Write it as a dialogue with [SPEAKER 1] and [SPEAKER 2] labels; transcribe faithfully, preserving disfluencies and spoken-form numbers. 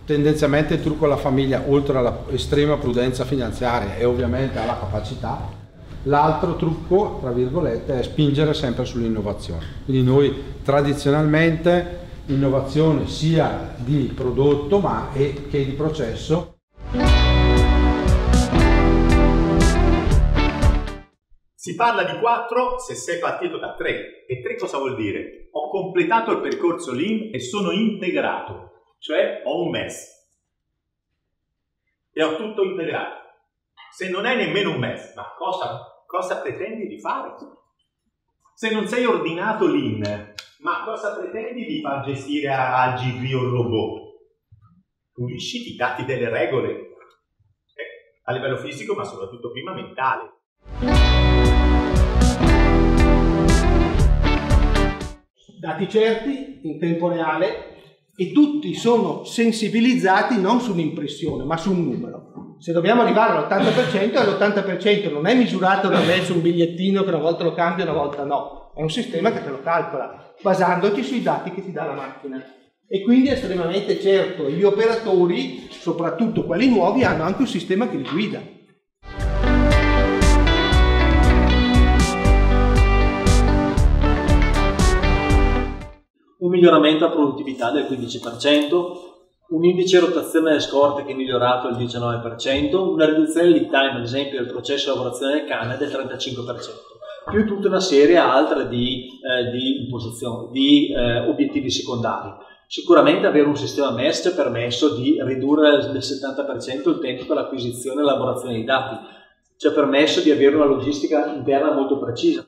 [SPEAKER 1] tendenzialmente il trucco alla famiglia, oltre alla estrema prudenza finanziaria e ovviamente alla capacità, l'altro trucco, tra virgolette, è spingere sempre sull'innovazione. Quindi noi tradizionalmente innovazione sia di prodotto ma e, che di processo.
[SPEAKER 2] Si parla di quattro se sei partito da tre. E tre cosa vuol dire? Ho completato il percorso Lean e sono integrato, cioè ho un mess e ho tutto integrato. Se non hai nemmeno un mess, ma cosa, cosa pretendi di fare? Se non sei ordinato Lean, ma cosa pretendi di far gestire a G V o robot? Pulisci, ti dati delle regole, eh, a livello fisico ma soprattutto prima mentale.
[SPEAKER 3] Dati certi, in tempo reale, e tutti sono sensibilizzati non su un'impressione ma su un numero. Se dobbiamo arrivare all'ottanta per cento, l'ottanta per cento non è misurato da me su un bigliettino che una volta lo cambia e una volta no, è un sistema che te lo calcola, basandoci sui dati che ti dà la macchina. E quindi è estremamente certo, gli operatori, soprattutto quelli nuovi, hanno anche un sistema che li guida.
[SPEAKER 4] Un miglioramento a produttività del quindici per cento, un indice rotazione delle scorte che è migliorato del diciannove per cento, una riduzione del lead time, ad esempio del processo di lavorazione del canne, del trentacinque per cento, più tutta una serie altra di, eh, di imposizioni, di eh, obiettivi secondari. Sicuramente avere un sistema M E S ci ha permesso di ridurre del settanta per cento il tempo per l'acquisizione e l'elaborazione dei dati, ci ha permesso di avere una logistica interna molto precisa.